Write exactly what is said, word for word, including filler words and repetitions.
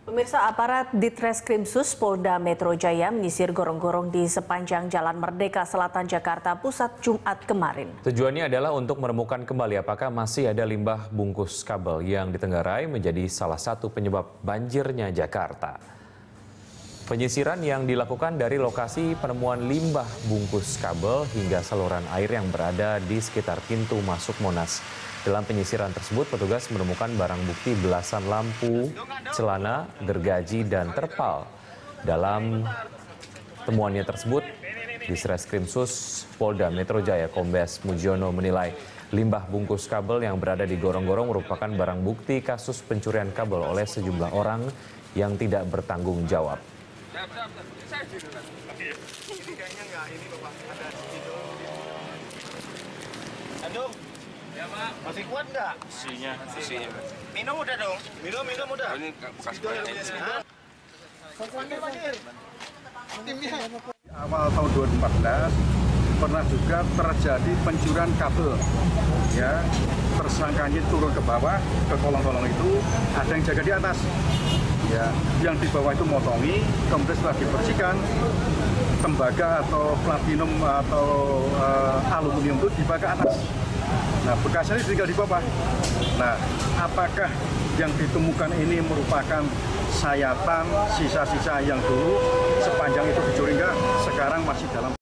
Pemirsa, aparat Ditreskrimsus Polda Metro Jaya menyisir gorong-gorong di sepanjang Jalan Merdeka Selatan Jakarta Pusat Jumat kemarin. Tujuannya adalah untuk menemukan kembali apakah masih ada limbah bungkus kabel yang ditenggarai menjadi salah satu penyebab banjirnya Jakarta. Penyisiran yang dilakukan dari lokasi penemuan limbah bungkus kabel hingga saluran air yang berada di sekitar pintu masuk Monas. Dalam penyisiran tersebut, petugas menemukan barang bukti belasan lampu, celana, gergaji, dan terpal. Dalam temuannya tersebut, Ditreskrimsus Polda Metro Jaya Kombes Mujiono menilai limbah bungkus kabel yang berada di gorong-gorong merupakan barang bukti kasus pencurian kabel oleh sejumlah orang yang tidak bertanggung jawab. Aduh, ya Pak, masih kuat nggak? Isinya, isinya. Minum udah dong, minum minum udah. Ini bekas banyak. Awal tahun dua ribu empat belas pernah juga terjadi pencurian kabel, ya tersangkanya turun ke bawah ke kolong-kolong itu, ada yang jaga di atas, ya yang di bawah itu motongi, kemudian setelah dibersihkan tembaga atau platinum atau uh, aluminium itu dibawa ke atas. Nah, bekasnya tinggal di bawah. Nah, apakah yang ditemukan ini merupakan sayatan, sisa-sisa yang dulu sepanjang itu dicuri enggak? Sekarang masih dalam